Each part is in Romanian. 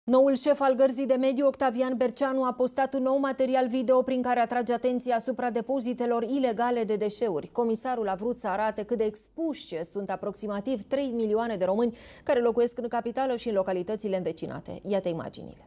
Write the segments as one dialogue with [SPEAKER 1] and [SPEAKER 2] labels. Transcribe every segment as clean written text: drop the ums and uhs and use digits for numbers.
[SPEAKER 1] Noul șef al Gărzii de Mediu, Octavian Berceanu, a postat un nou material video prin care atrage atenția asupra depozitelor ilegale de deșeuri. Comisarul a vrut să arate cât de expuși sunt aproximativ 3 milioane de români care locuiesc în capitală și în localitățile învecinate. Iată imaginile.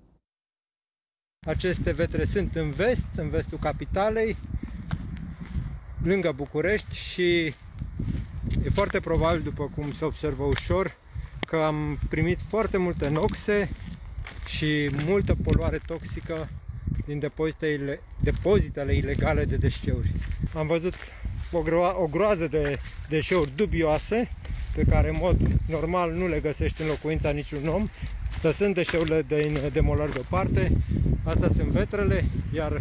[SPEAKER 2] Aceste vetre sunt în vestul capitalei, lângă București, și e foarte probabil, după cum se observă ușor, că am primit foarte multe noxe și multă poluare toxică din depozitele ilegale de deșeuri. Am văzut o groază de deșeuri dubioase pe care în mod normal nu le găsești în locuința niciun om, lăsând deșeurile din demolări deoparte. Astea sunt vetrele, iar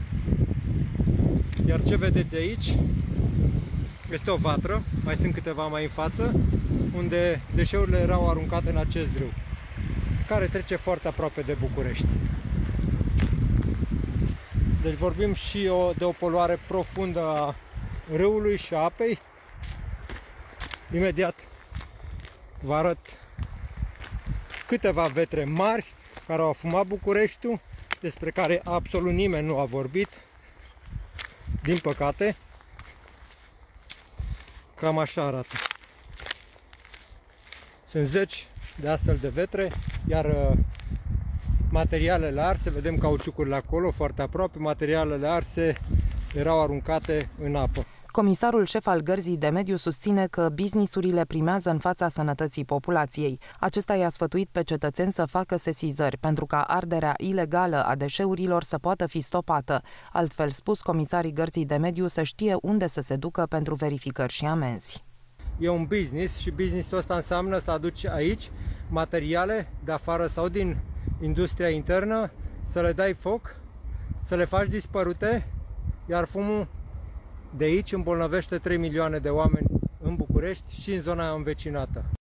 [SPEAKER 2] ce vedeți aici este o vatră, mai sunt câteva mai în față, unde deșeurile erau aruncate în acest râu, care trece foarte aproape de București. Deci vorbim și de o poluare profundă a râului și a apei. Imediat vă arăt câteva vetre mari care au afumat Bucureștiul, despre care absolut nimeni nu a vorbit, din păcate. Cam așa arată. Sunt zeci de astfel de vetre, iar materialele arse, vedem cauciucurile acolo, foarte aproape, materialele arse erau aruncate în apă.
[SPEAKER 3] Comisarul șef al Gărzii de Mediu susține că businessurile primează în fața sănătății populației. Acesta i-a sfătuit pe cetățeni să facă sesizări pentru ca arderea ilegală a deșeurilor să poată fi stopată. Altfel spus, comisarii Gărzii de Mediu să știe unde să se ducă pentru verificări și amenzi.
[SPEAKER 2] E un business și businessul ăsta înseamnă să aduci aici materiale de afară sau din industria internă, să le dai foc, să le faci dispărute, iar fumul de aici îmbolnăvește 3 milioane de oameni în București și în zona învecinată.